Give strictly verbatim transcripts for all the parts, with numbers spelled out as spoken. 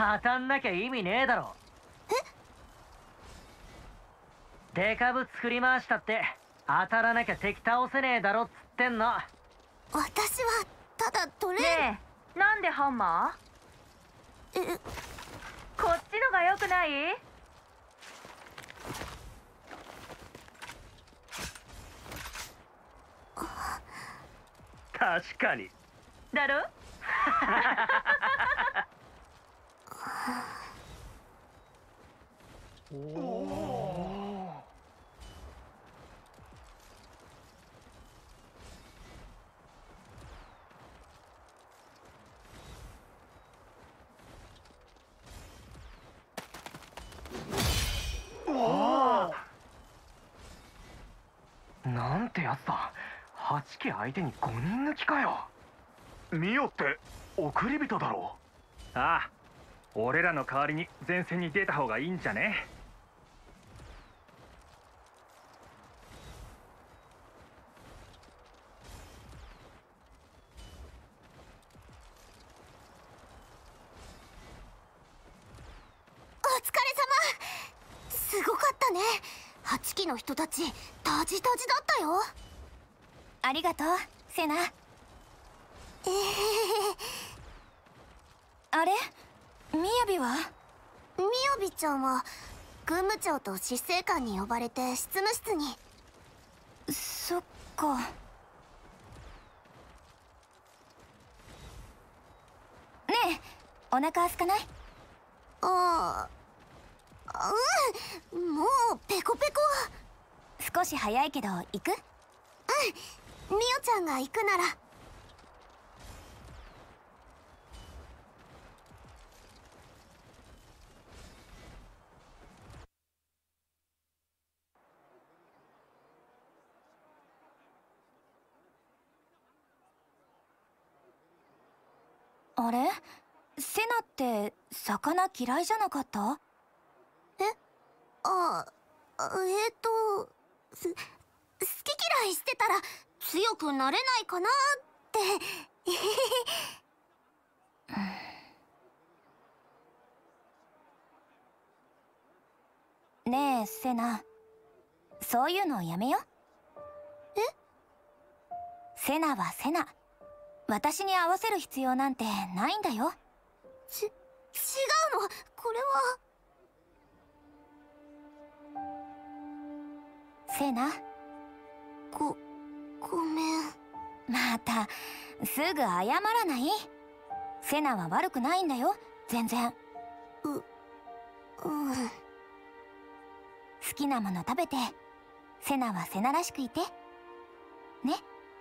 当たんなきゃ意味ねえだろ。え？デカブ作り回したって当たらなきゃ敵倒せねえだろっつってんの。 私はただトレーねえ、なんでハンマー？ えこっちのが良くない？ 確かにだろ？ おお。なんてやつだ。はちき相手にごにん抜きかよ。 ミオって送り人だろう。ああ、俺らの代わりに前線に出た方がいいんじゃね。 お疲れ様。すごかったね。はちきの人たちタジタジだったよ。 ありがとうセナ。 えー、 あれ、みやびは？ みやびちゃんは軍務長と執政官に呼ばれて執務室に。 そっか。ねえ、お腹空かない？ ああ、うんもうペコペコ。 少し早いけど行く？ うん、みおちゃんが行くなら。 あれ？セナって魚嫌いじゃなかった？ え？あ、えーとす好き嫌いしてたら強くなれないかなってねえセナ、そういうのやめよ。 え？ セナはセナ。私に合わせる必要なんてないんだよ。 ち、違うの、これは。 セナ。 ご、ごめん。 また、すぐ謝らない？セナは悪くないんだよ、全然。 う、うん。 好きなもの食べて、セナはセナらしくいて。ね。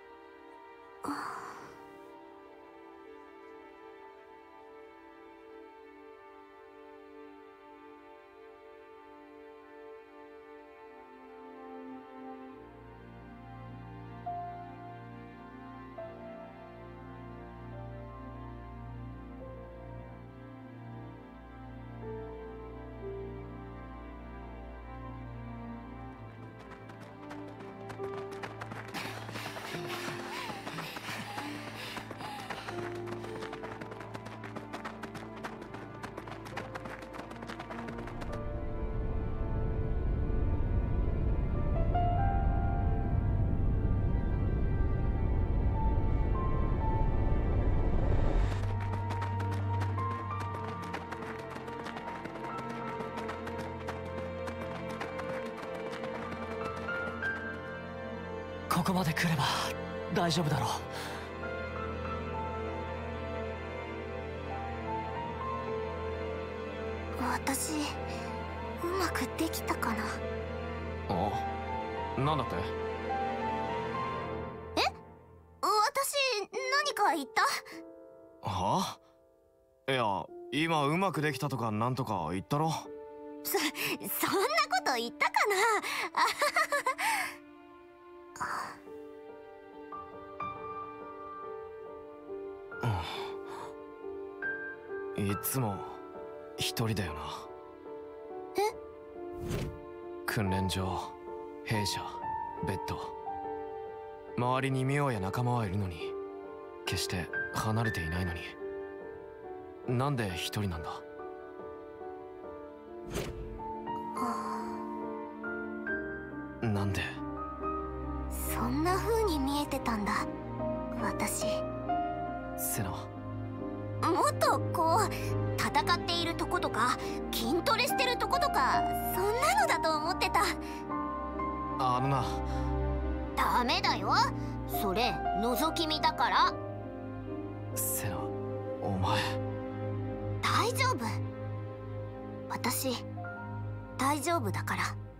ここまで来れば大丈夫だろう。 私うまくできたかな。 あ、なんだって？ え？私何か言った？ はあ？いや、今うまくできたとかなんとか言ったろ。 そ、そんなこと言ったかな。 いつも一人だよな。 え？ 訓練場、兵舎、ベッド、周りにミオや仲間はいるのに決して離れていないのに、なんで一人なんだ？ とこう戦っているとことか筋トレしてるとことか、そんなのだと思ってた。 あのな。 ダメだよ、それ覗き見だから。 セナ、お前。 大丈夫、私大丈夫だから。